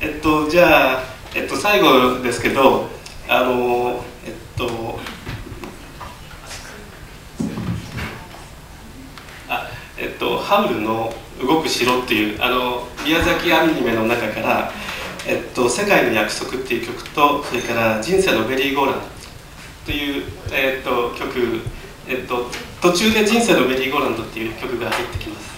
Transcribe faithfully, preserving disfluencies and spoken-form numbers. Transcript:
えっとじゃあ、えっと、最後ですけど、あのえっとあえっとハウルの動く城っていうあの宮崎アニメの中から、えっと、世界の約束っていう曲と、それから人生のメリーゴーランドという、えっと、曲、えっと、途中で人生のメリーゴーランドっていう曲が入ってきます。